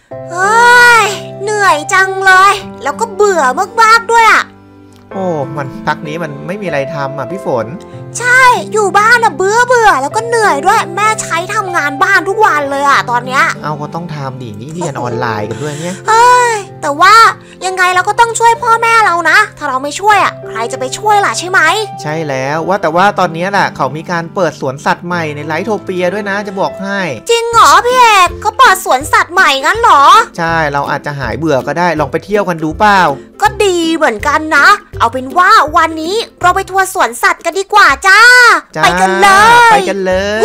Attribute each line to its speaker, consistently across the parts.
Speaker 1: เฮ้ยเหนื่อยจังเลยแล้วก็เบื่อมากๆด้วยอ่ะ
Speaker 2: โอ้มันพักนี้มันไม่มีอะไรทำอ่ะพี่ฝน
Speaker 1: ใช่อยู่บ้านอ่ะเบื่อแล้วก็เหนื่อยด้วยแม่ใช้ทำงานบ้านทุกวันเลยอ่ะตอนเนี้ย
Speaker 2: เอาก็ต้องทำดินี่เรียนออนไลน์กันด้วยเนี่ย
Speaker 1: แต่ว่ายังไงเราก็ต้องช่วยพ่อแม่เรานะถ้าเราไม่ช่วยอ่ะใครจะไปช่วยล่ะใช่ไหม
Speaker 2: ใช่แล้วแต่ว่าตอนนี้แหละเขามีการเปิดสวนสัตว์ใหม่ในไลท์โทเปียด้วยนะจะบอกให้
Speaker 1: จริงเหรอพี่เอกเขาเปิดสวนสัตว์ใหม่งั้นเหรอ
Speaker 2: ใช่เราอาจจะหายเบื่อก็ได้ลองไปเที่ยวกันดูเปล่า
Speaker 1: ก็ดีเหมือนกันนะเอาเป็นว่าวันนี้เราไปทัวร์สวนสัตว์กันดีกว่าจ้าไปกันเลย
Speaker 2: ไปกันเลย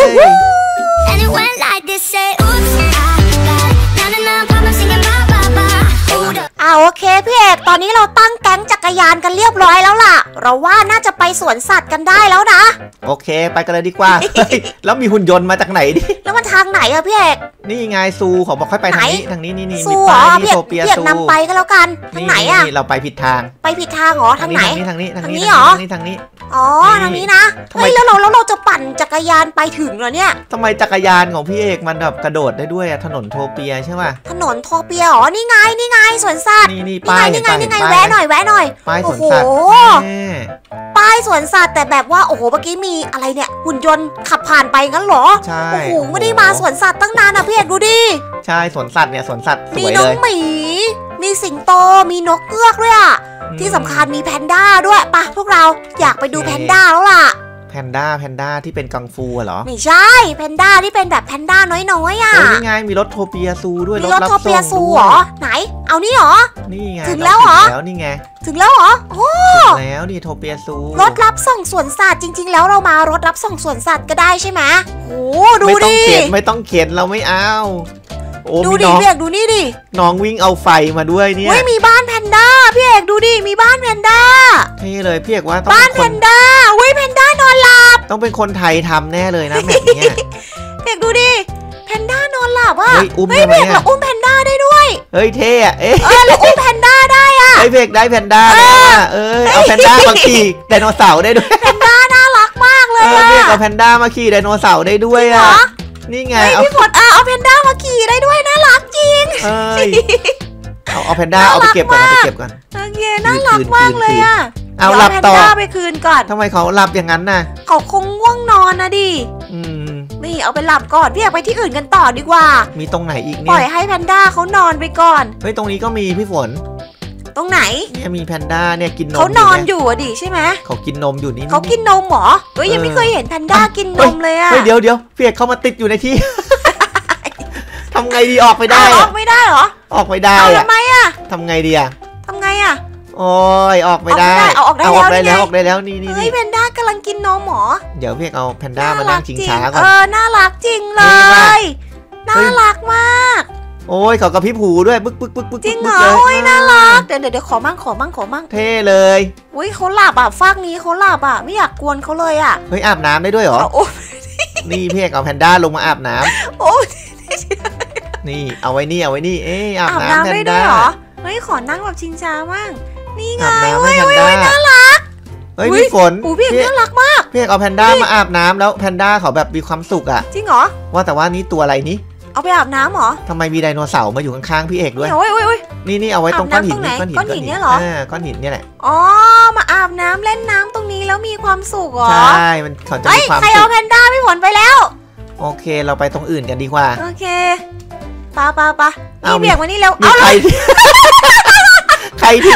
Speaker 1: โอเคพี่เอกตอนนี้เราตั้งแก๊งจักรยานกันเรียบร้อยแล้วล่ะเราว่าน่าจะไปสวนสัตว์กันได้แล้วนะ
Speaker 2: โอเคไปกันเลยดีกว่า แล้วมีหุ่นยนต์มาจากไหนดิ
Speaker 1: แล้วมันทางไหนอะพี่เอก
Speaker 2: นี่ไงซูเขาบอกค่อยไปทางนี้นี่
Speaker 1: ซูเหรอพี่เอกนำไปก็แล้วกันทางไหนอะ
Speaker 2: เราไปผิดทาง
Speaker 1: เหรอทางไหน
Speaker 2: ทางนี้
Speaker 1: เหรอ
Speaker 2: ทางนี้
Speaker 1: อ๋อทางนี้นะเฮ้ยแล้วเราจะปั่นจักรยานไปถึงเหรอเนี่ย
Speaker 2: ทำไมจักรยานของพี่เอกมันแบบกระโดดได้ด้วยถนนโทเปียใช่ป่ะ
Speaker 1: ถนนโทเปียอ๋อนี่ไงสวนสัตว์
Speaker 2: นี่ป้าย
Speaker 1: นี่ไงแวะหน่อย
Speaker 2: ป้ายสวนสัตว์
Speaker 1: ป้ายสวนสัตว์แต่แบบว่าโอ้โหเมื่อกี้มีอะไรเนี่ยหุ่นยนต์ขับผ่านไปงั้นเหรอ
Speaker 2: ใช่
Speaker 1: โอ้โหไม่ได้มาสวนสัตว์ตั้งนานนะพี่เอกดูดิ
Speaker 2: ใช่สวนสัตว์เนี่ยสวนสัตว์สวยเลย
Speaker 1: มีน้องหมีมีสิงโตมีนกเงือกด้วยอ่ะที่สำคัญมีแพนด้าด้วยปะพวกเราอยากไปดูแพนด้าแล้วล่ะ
Speaker 2: แพนด้าที่เป็นกังฟูเหรอ
Speaker 1: ไม่ใช่แพนด้าที่เป็นแบบแพนด้าน้อยๆอ่ะ
Speaker 2: นี่ไงมีรถโทเปียซูด้วย
Speaker 1: มีรถโทเปียซูเหรอไหนเอานี่เหรอ
Speaker 2: นี่ไง
Speaker 1: ถึงแล้วเหรอ
Speaker 2: นี่ไง
Speaker 1: ถึงแล้วเหรอโอ้
Speaker 2: ถึงแล้วนี่โทเปียซู
Speaker 1: รถรับส่งสวนสัตว์จริงๆแล้วเรามารถรับส่งสวนสัตว์ก็ได้ใช่ไหมโอ้ดูดิ
Speaker 2: ไม่ต้องเข็นเราไม่เอา
Speaker 1: ดูดิพี่เอกดูนี่ดิ
Speaker 2: น้องวิ่งเอาไฟมาด้วยเนี่ย
Speaker 1: ไม่มีบ้านแพนด้าพี่เอกดูดิมีบ้านแพนด้า
Speaker 2: เท่เลยพี่เอกว่าต้อง
Speaker 1: บ้านแพนด้าแพนด้านอนหลับ
Speaker 2: ต้องเป็นคนไทยทำแน่เลยนะแบบนี้
Speaker 1: พี่เอกดูดิแพนด้านอนหลับอ่ะ
Speaker 2: อุ้ม
Speaker 1: พี่เอกเราอุ้มแพนด้าได้ด้วย
Speaker 2: เฮ้ยเท่อะ
Speaker 1: เราอุ้มแพนด้าได้อ่ะ
Speaker 2: พี่เอกได้แพนด้าเอาแพนด้ามาขี่ไดโนเสาร์ได้ด้วย
Speaker 1: แพนด้าน่ารักมากเลย
Speaker 2: พี่เอกเอาแพนด้ามาขี่ไดโนเสาร์ได้ด้วยอ่ะนี่ไง
Speaker 1: พี่ฝนเอาแพนด้ามาขี่ได้ด้วยน่ารักจริง
Speaker 2: เอาแพนด้าเอาไปเก็บก่อนโ
Speaker 1: อเคน่ารักมากเลยอ่ะ
Speaker 2: เอาหลับต่อ
Speaker 1: ไปคืนก่อน
Speaker 2: ทำไมเขาหลับอย่างนั้นน่ะ
Speaker 1: เขาคงง่วงนอนนะดินี่เอาไปหลับก่อนพี่อยากไปที่อื่นกันต่อดีกว่า
Speaker 2: มีตรงไหนอีกเนี่ย
Speaker 1: ปล่อยให้แพนด้าเขานอนไปก่อน
Speaker 2: เฮ้ยตรงนี้ก็มีพี่ฝน
Speaker 1: ตรงไหน
Speaker 2: เนี่ยมีแพนด้าเนี่ยกินนม
Speaker 1: เขานอนอยู่ดิใช่ไหม
Speaker 2: เขากินนมอยู่นี่
Speaker 1: เขากินนมเหรอยังไม่เคยเห็นแพนด้ากินนมเลยอะ
Speaker 2: เดี๋ยวพี่เอกเขามาติดอยู่ในที่ทำไงดีออกไปได้
Speaker 1: ออกไม่ได้เหรอ
Speaker 2: ออกไม่ได้
Speaker 1: ทำไมอะ
Speaker 2: ทำไงดีอะ
Speaker 1: ทำไงอะ
Speaker 2: โอ้ยออกไม่ได้
Speaker 1: ออกได้
Speaker 2: แล้วนี่
Speaker 1: เฮ้ยแพนด้ากำลังกินนมหรอ
Speaker 2: เดี๋ยวพี่เอาแพนด้ามานั่งชิงช้าก่อน
Speaker 1: น่ารักจริงเลยน่ารักมาก
Speaker 2: โอ้ยเขากระพริบหูด้วยปึ๊ก
Speaker 1: จริงเหรอโอ้ยน่ารักเดี๋ยวขอมั่ง
Speaker 2: เท่เลย
Speaker 1: อุ้ยเขาหลับอ่ะฟากนี้เขาหลับอ่ะไม่อยากกวนเขาเลยอ่ะ
Speaker 2: เฮ้ยอาบน้ำได้ด้วยเหรอนี่พี่เอาแพนด้าลงมาอาบน้ำ
Speaker 1: โอ้
Speaker 2: นี่เอาไว้นี่อาบน้ำแพนด้า
Speaker 1: เฮ้ยขอนั่งแบบชิงช้ามั่งนี่ไงเฮ้ยน่ารัก
Speaker 2: เฮ้ยพี่ฝน
Speaker 1: พี่น่ารักมาก
Speaker 2: พี่เอาแพนด้ามาอาบน้ำแล้วแพนด้าเขาแบบมีความสุขอ่ะ
Speaker 1: จริงเหรอ
Speaker 2: ว่าแต่ว่านี่ตัวอะไรนี้
Speaker 1: เอาไปอาบน้ำเหรอ
Speaker 2: ทำไมมีไดโนเสาร์มาอยู่ข้างๆพี่เอกด้วย
Speaker 1: โอ้ย
Speaker 2: นี่เอาไว้ตรงก้อนหิน
Speaker 1: เนี่ยเหรอ
Speaker 2: ก้อนหินเนี่ยแหละ
Speaker 1: อ๋อมาอาบน้ำเล่นน้ำตรงนี้แล้วมีความสุขเหรอ
Speaker 2: ใช่มันเขาจะมีความสุข
Speaker 1: ใครเอาแพนด้าพี่ฝนไปแล้ว
Speaker 2: โอเคเราไปตรงอื่นกันดีกว่า
Speaker 1: โอเคปะนี่เบียกมานี่เร็ว
Speaker 2: เอาเลยใครทิ้ง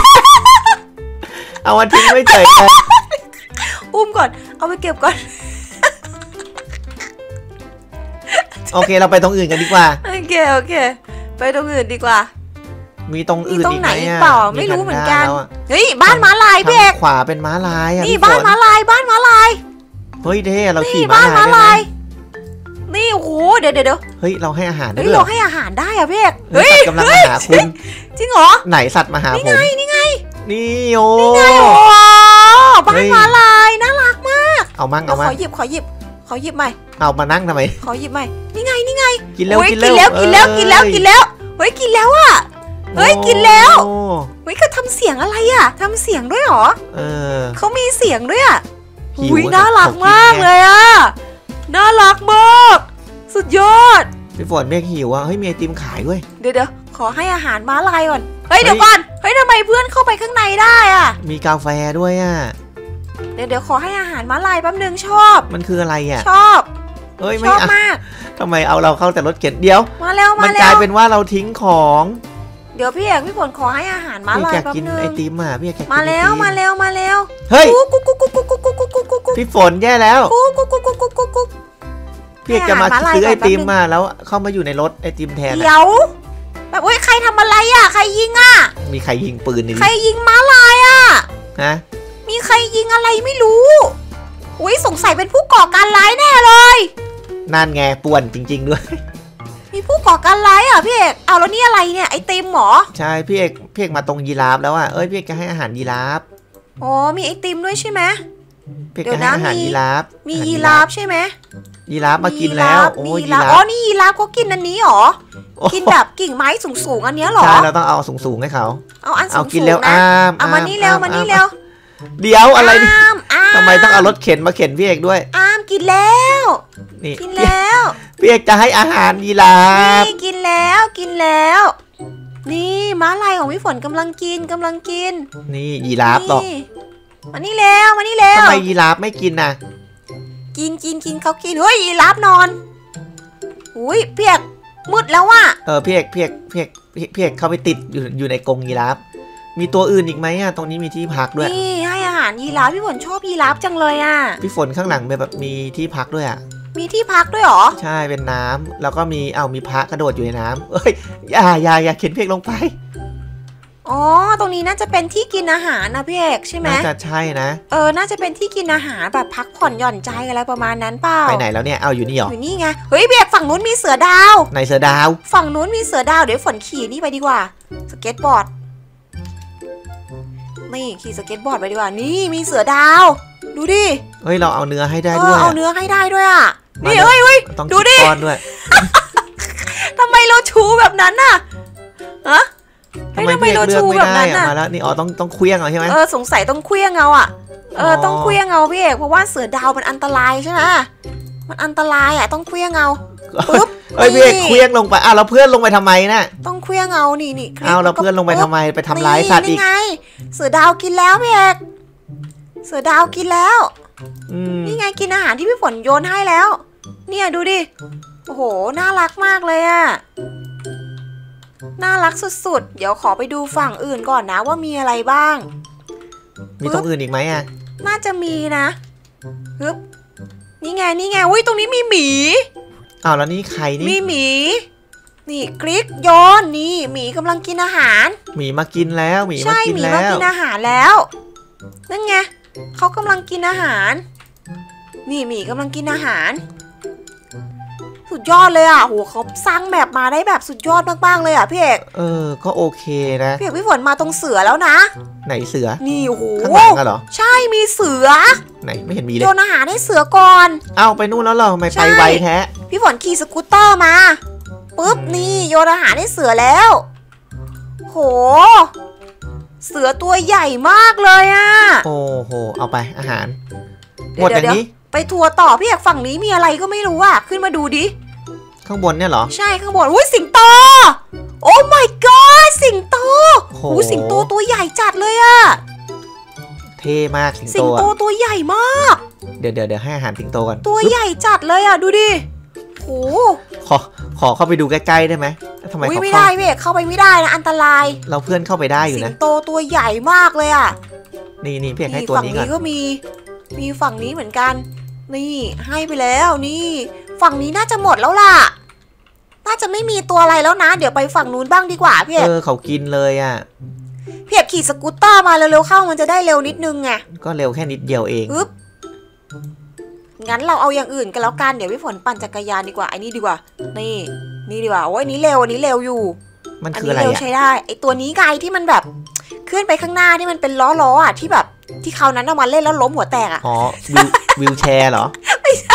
Speaker 2: เอาวันทิ้งไม่เฉยเลย
Speaker 1: อุ้มก่อนเอาไปเก็บก่อน
Speaker 2: โอเคเราไปตรงอื่นกันดีกว่า
Speaker 1: โอเคไปตรงอื่นดีกว่า
Speaker 2: มีตรงอื่นอีกไหม
Speaker 1: เปล่าไม่รู้เหมือนกันเฮ้ยบ้านม้าลายพี่เอก
Speaker 2: ขวาเป็นม้าลาย
Speaker 1: นี่บ้านม้าลาย
Speaker 2: เฮ้ยเท่เราขี่
Speaker 1: ม้าลายนี่โอ้โหเดี๋ยว
Speaker 2: เฮ้ยเราให้อาหารได้
Speaker 1: ด้วยเราให้อาหารได้อะพี่เอก
Speaker 2: เฮ้ยกำลังมาหาคุณ
Speaker 1: จริงเหรอ
Speaker 2: ไหนสัตว์มาหาผม
Speaker 1: นี่ไง
Speaker 2: นี่โอ้
Speaker 1: บ้านม้าลายน่ารักมาก
Speaker 2: เอามั่ง
Speaker 1: ขอหยิบใหม่
Speaker 2: เอามานั่งทำไม
Speaker 1: ขอหยิบใหม่นี่ไง
Speaker 2: กินแล้วเฮ้ยกินแล้ว
Speaker 1: เฮ้ยกินแล้วอ่ะเฮ้ยกินแล้วเฮ้ยเขาทำเสียงอะไรอ่ะทำเสียงด้วยหรอเขามีเสียงด้วยอ่ะอุ้ยน่ารักมากเลยอ่ะน่ารักมากสุดยอด
Speaker 2: พี่ฝนเมฆหิวอ่ะเฮ้ยมีไอติมขายด้วย
Speaker 1: เดี๋ยวขอให้อาหารม้าลายก่อนเฮ้ยเดี๋ยวก่อนเฮ้ยทำไมเพื่อนเข้าไปข้างในได้อ่ะ
Speaker 2: มีกาแฟด้วยอ่ะ
Speaker 1: เดี๋ยวขอให้อาหารม้าลายแป๊บนึงชอบ
Speaker 2: มันคืออะไรอ่ะ
Speaker 1: ชอบ
Speaker 2: เฮ้ย
Speaker 1: ชอบมาก
Speaker 2: ทำไมเอาเราเข้าแต่รถเข็นเดียว
Speaker 1: มาเร็ว
Speaker 2: มันกลายเป็นว่าเราทิ้งของ
Speaker 1: เดี๋ยวพี่เอกพี่ฝนขอให้อาหารม้าลายแป๊บนึง
Speaker 2: พี่อยากกินไอติมอ่ะพี่อยากกิน
Speaker 1: มาเร็ว
Speaker 2: เฮ้ย
Speaker 1: กุ๊ก
Speaker 2: พี่ฝนแย่แล้วพี่จะมาซื้อไอติมมาแล้วเข้ามาอยู่ในรถไอติมแทน
Speaker 1: เดี๋ยวแบบใครทำอะไรอ่ะใครยิงอ่ะ
Speaker 2: มีใครยิงปืนนี่
Speaker 1: ใครยิงม้าลายอ่ะ
Speaker 2: ฮะ
Speaker 1: มีใครยิงอะไรไม่รู้สงสัยเป็นผู้ก่อการร้ายแน่เลย
Speaker 2: นั่นไงป่วนจริงๆด้วย
Speaker 1: มีผู้ก่อการร้ายอ่ะพี่เอกเอาแล้วนี่อะไรเนี่ยไอติมหรอ
Speaker 2: ใช่พี่เอกมาตรงยีราฟแล้วอ่ะพี่เอกจะให้อาหารยีราฟ
Speaker 1: อ๋อมีไอติมด้วยใช่ไหม
Speaker 2: เดี๋ยวนะอาหารยีราฟ
Speaker 1: มียีราฟใช่ไหม
Speaker 2: ยีราฟมากินแล้วโอ้
Speaker 1: ยีราฟอ๋อนี่ยีราฟเขากินอันนี้หรอกินแบบกิ่งไม้สูงๆอันนี้หรอ
Speaker 2: ใช่เราต้องเอาสูงๆให้เขา
Speaker 1: เอาอันสูงๆ
Speaker 2: กินแล้ว
Speaker 1: เอามานี่เร็ว
Speaker 2: เดี๋ยวอะไรนี่ทำไมต้องเอารถเข็นมาเข็นพี่เอกด้วย
Speaker 1: กินแล้ว
Speaker 2: นี่
Speaker 1: กินแล้ว
Speaker 2: พี่เอกจะให้อาหารยีราฟ
Speaker 1: นี่กินแล้วนี่ม้าลายของพี่ฝนกำลังกิน
Speaker 2: นี่ยีราฟต่อ
Speaker 1: มานี่แล้ว
Speaker 2: ทำไมยีราฟไม่กินน่ะ
Speaker 1: กินเขากินเฮ้ยยีราฟนอนอุ้ยพี่เอกมืดแล้วว่ะ
Speaker 2: พี่เอกเข้าไปติดอยู่ในกรงยีราฟมีตัวอื่นอีกไหมอ่ะตรงนี้มีที่พักด้วย
Speaker 1: นี่ให้อาหารยีราฟพี่ฝนชอบยีราฟจังเลยอ่ะ
Speaker 2: พี่ฝนข้างหลังแบบมีที่พักด้วยอ่ะ
Speaker 1: มีที่พักด้วยหรอ
Speaker 2: ใช่เป็นน้ำแล้วก็มีพระกระโดดอยู่ในน้ำอย่าเข็นพี่เอกลงไป
Speaker 1: อ๋อตรงนี้น่าจะเป็นที่กินอาหารนะพี่เอกใช่ไหม
Speaker 2: น่าจะใช่นะ
Speaker 1: น่าจะเป็นที่กินอาหารแบบพักผ่อนหย่อนใจอะไรประมาณนั้นเปล่า
Speaker 2: ไปไหนแล้วเนี่ยเอาอยู่นี่หรอ
Speaker 1: อยู่นี่ไงเฮ้ยพี่เอกฝั่งนู้นมีเสือดาว
Speaker 2: ไหนเสือดาว
Speaker 1: ฝั่งนู้นมีเสือดาวเดี๋ยวฝนขี่นี่ไปดีกว่าสเก็ตบอร์ดนี่ขี่สเก็ตบอร์ดไปดีกว่านี่มีเสือดาวดูดิ
Speaker 2: เฮ้ยเราเอาเนื้อให้ได้ด้วย
Speaker 1: เอาเนื้อให้ได้ด้วยอ่ะนี่เฮ้ยดูดิ
Speaker 2: ด้วย
Speaker 1: ทำไมเราชูแบบนั้นน่ะทำไมเราชูแบบนั้นน่ะ
Speaker 2: มาแล้วนี่ต้องเคลี้ยงเอาใช่ไหม
Speaker 1: สงสัยต้องเคลี้ยงเอาอ่ะต้องเคลี้ยงเอาพี่เอกเพราะว่าเสือดาวมันอันตรายใช่ไหมมันอันตรายอ่ะต้องเคลี้ยงเอา
Speaker 2: ปุ๊บพี่เอกเคลี้ยงลงไปแล้วเพื่อนลงไปทำไมน่ะ
Speaker 1: ต้องเคลี้ยงเอานี่
Speaker 2: แล้วเพื่อนลงไปทำไมไปทำร้ายสัตว์อีก
Speaker 1: นี่ไงเสือดาวกินแล้วพี่เอกเสือดาวกินแล้วนี่ไงกินอาหารที่พี่ฝนโยนให้แล้วเนี่ยดูดิโอ้โหน่ารักมากเลยอ่ะน่ารักสุดๆเดี๋ยวขอไปดูฝั่งอื่นก่อนนะว่ามีอะไรบ้าง
Speaker 2: มีตรงอื่นอีกไหมอ่ะ
Speaker 1: น่าจะมีนะฮึบนี่ไงอุ้ยตรงนี้มีหมี
Speaker 2: แล้วนี่ใครนี่
Speaker 1: มีหมีนี่คลิกโยนนี่หมีกำลังกินอาหาร
Speaker 2: หมีมากินแล้วหมี
Speaker 1: มากินอาหารแล้วนั่นไงเขากำลังกินอาหารนี่หมีกำลังกินอาหารสุดยอดเลยอ่ะโหเขาสร้างแบบมาได้แบบสุดยอดมากๆเลยอ่ะพี่เอก
Speaker 2: ก็โอเคนะ
Speaker 1: พี่เอกพี่ฝนมาตรงเสือแล้วนะ
Speaker 2: ไหนเสือ
Speaker 1: นี่โอ้โห
Speaker 2: ข้างหลังเหรอ
Speaker 1: ใช่มีเสือ
Speaker 2: ไหนไม่เห็นมีเลย
Speaker 1: โยนอาหารให้เสือก่อน
Speaker 2: ไปนู่นแล้วเหรอทำไมไปไวแท้
Speaker 1: พี่ฝนขี่สกูตเตอร์มาปุ๊บนี่โยนอาหารให้เสือแล้วโหเสือตัวใหญ่มากเลยอ่ะ
Speaker 2: โอ้โหเอาไปอาหารหมดอย่างนี้
Speaker 1: ไปทัวร์ต่อพี่เอกฝั่งนี้มีอะไรก็ไม่รู้อ่ะขึ้นมาดูดิ
Speaker 2: ข้างบนเนี่ยเหรอ
Speaker 1: ใช่ข้างบนอุ้ยสิงโตโอ้ my god สิงโตสิงโตตัวใหญ่จัดเลยอะ
Speaker 2: เท่มาก
Speaker 1: สิงโตตัวใหญ่มาก
Speaker 2: เดี๋ยวให้อาหารสิงโตกัน
Speaker 1: ตัวใหญ่จัดเลยอะดูดิโห
Speaker 2: ขอเข้าไปดูใกล้ๆได้ไหมทำไม
Speaker 1: ไม่ได้เว้ยเข้าไปไม่ได้นะอันตราย
Speaker 2: เราเพื่อนเข้าไปได้อยู่นะ
Speaker 1: สิงโตตัวใหญ่มากเลยอะ
Speaker 2: นี่เพียงให้ตัวนี้ก่อน
Speaker 1: ฝั่งนี้ก็มีฝั่งนี้เหมือนกันนี่ให้ไปแล้วนี่ฝั่งนี้น่าจะหมดแล้วล่ะน่าจะไม่มีตัวอะไรแล้วนะเดี๋ยวไปฝั่งนู้นบ้างดีกว่าพี่เอก
Speaker 2: เขากินเลยอ่ะ
Speaker 1: พี่เอกขี่สกูตเตอร์มาเร็วๆเข้ามันจะได้เร็วนิดนึงไง
Speaker 2: ก็เร็วแค่นิดเดียวเอง
Speaker 1: งั้นเราเอาอย่างอื่นกันแล้วกันเดี๋ยวพี่ฝนปั่นจักรยานดีกว่าไอ้นี่ดีกว่านี่ดีกว่าโอ้ยอันนี้เร็วอยู่
Speaker 2: มันคืออะไรอ่ะ
Speaker 1: ใช้ได้ไอ้ตัวนี้ไงที่มันแบบเคลื่อนไปข้างหน้าที่มันเป็นล้ออ่ะที่แบบที่คราวนั้นเอามาเล่นแล้วล้มหัวแตกอ่ะ
Speaker 2: วิวแชร์เหรอ
Speaker 1: ไม่ใช่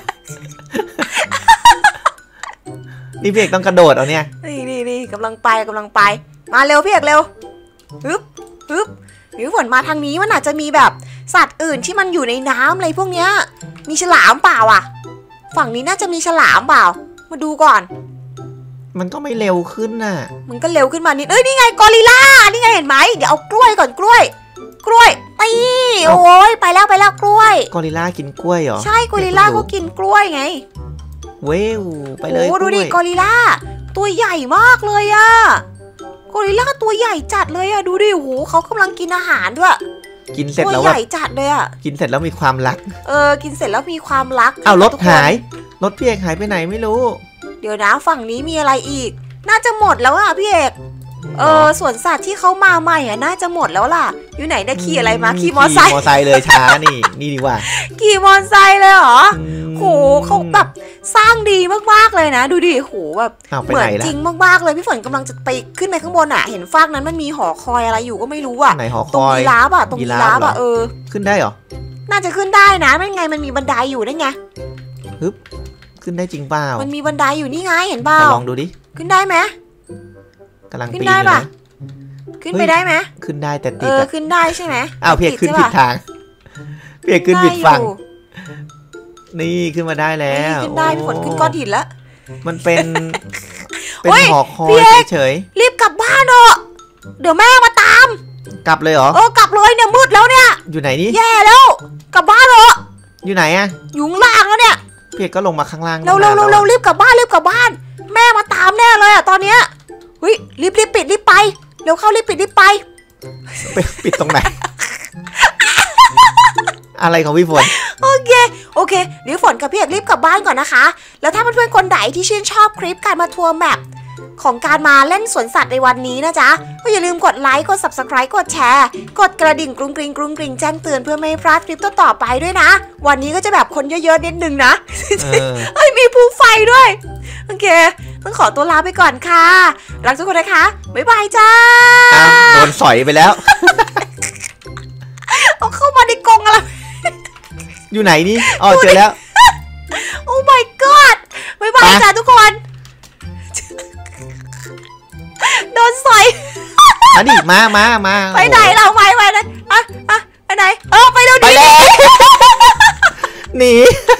Speaker 2: นี่พี่เอกต้องกระโดดเอาเนี่ย
Speaker 1: นี่กำลังไปมาเร็วพี่เอกเร็วฮึบพี่ฝนมาทางนี้มันอาจจะมีแบบสัตว์อื่นที่มันอยู่ในน้ำอะไรพวกเนี้ยมีฉลามเปล่าอ่ะฝั่งนี้น่าจะมีฉลามเปล่ามาดูก่อน
Speaker 2: มันก็ไม่เร็วขึ้นน่ะ
Speaker 1: มันก็เร็วขึ้นมานิดนี่ไงกอริลลานี่ไงเห็นไหมเดี๋ยวเอากล้วยก่อนกล้วยตีโอ้ยไปแล้วกล้วย
Speaker 2: กอริลลากินกล้วยเหรอ
Speaker 1: ใช่กอริลลาเขากินกล้วยไง
Speaker 2: เว้วไปเลย
Speaker 1: โอ้ดูดิกอริลลาตัวใหญ่มากเลยอะกอริลลาตัวใหญ่จัดเลยอะดูดิโอ้โหเขากำลังกินอาหารด้วย
Speaker 2: กินเสร็จ
Speaker 1: ตัว
Speaker 2: แล้ว
Speaker 1: ใหญ่จัดเลยอะ
Speaker 2: กินเสร็จแล้วมีความรัก
Speaker 1: กินเสร็จแล้วมีความรัก
Speaker 2: เอารถหายรถพี่เอกหายไปไหนไม่รู้
Speaker 1: เดี๋ยวนะฝั่งนี้มีอะไรอีก น่าจะหมดแล้วอะพี่เอกสวนสัตว์ที่เขามาใหม่อะน่าจะหมดแล้วล่ะอยู่ไหนได้ขี่อะไรมาขี่มอไซค์
Speaker 2: ขี่มอไซค์เลยช้านี่ดีกว่า
Speaker 1: ขี่มอไซค์เลยเหรอโหเขาแบบสร้างดีมากๆเลยนะดูดิโหแบบเหมือนจริงมากๆเลยพี่ฝนกำลังจะไปขึ้นไปข้างบนอะเห็นฟากนั้นมันมีหอคอยอะไรอยู่ก็ไม่รู้อะ
Speaker 2: ไหนหอคอย
Speaker 1: ตรงยีราฟอะตรงยีราฟอะ
Speaker 2: ขึ้นได้เหรอ
Speaker 1: น่าจะขึ้นได้นะไม่ไงมันมีบันไดอยู่ได้ไง
Speaker 2: ขึ้นได้จริงเปล่า
Speaker 1: มันมีบันไดอยู่นี่ไงเห็นเปล่า
Speaker 2: ลองดูดิ
Speaker 1: ขึ้นได้ไหม
Speaker 2: กำลังปีน
Speaker 1: ขึ้นได้ปะขึ้นไปได้ไหม
Speaker 2: ขึ้นได้แต่ติด
Speaker 1: ขึ้นได้ใช่ไหม
Speaker 2: อ้าวเพียกขึ้นผิดทางเพียกขึ้นผิดฝั่งนี่ขึ้นมาได้แล้ว
Speaker 1: ขึ้นได้พี่ฝนขึ้นก้อนหินแล้ว
Speaker 2: มันเป็นหอคอยเฉย
Speaker 1: รีบกลับบ้านเถอะเดี๋ยวแม่มาตาม
Speaker 2: กลับเลยเหรอก
Speaker 1: ลับเลยเนี่ยมืดแล้วเนี่ย
Speaker 2: อยู่ไหนนี่
Speaker 1: แย่แล้วกลับบ้านเถอะ
Speaker 2: อยู่ไหนอะ
Speaker 1: อยู่ข้างล่างแล้วเนี่ย
Speaker 2: เพียกก็ลงมาข้างล่าง
Speaker 1: เร็วรีบกลับบ้านแม่มาตามแน่เลยอะตอนเนี้ยเฮ้ยรีบปิดรีบไปเร็วเข้ารีบปิดรีบไป
Speaker 2: ปิดตรงไหน อะไรของพี่ฝน
Speaker 1: โอเคเดี๋ยวฝนกับพี่เอกรีบกลับบ้านก่อนนะคะแล้วถ้าเพื่อนๆคนไหนที่ชื่นชอบคลิปการมาทัวร์แมปของการมาเล่นสวนสัตว์ในวันนี้นะจ๊ะก็อย่าลืมกดไลค์กด Subscribe กดแชร์กดกระดิ่งกรุงกริงแจ้งเตือนเพื่อไม่พลาดคลิปต่อไปด้วยนะวันนี้ก็จะแบบคนเยอะๆนิดนึงนะมีภูไฟด้วยโอเคต้องขอตัวลาไปก่อนค่ะรักทุกคนนะคะบ๊ายบายจ้า
Speaker 2: โดนสอยไปแล้ว
Speaker 1: เอาเข้ามาในกรงอะไร
Speaker 2: อยู่ไหนนี่เจอแล้ว
Speaker 1: โอ้ my god บ๊ายบายจ้าทุกคนโดนสอย
Speaker 2: มาดิมา
Speaker 1: ไปไหนเราไปไหนไปไหนไปเร็วดิ
Speaker 2: หนี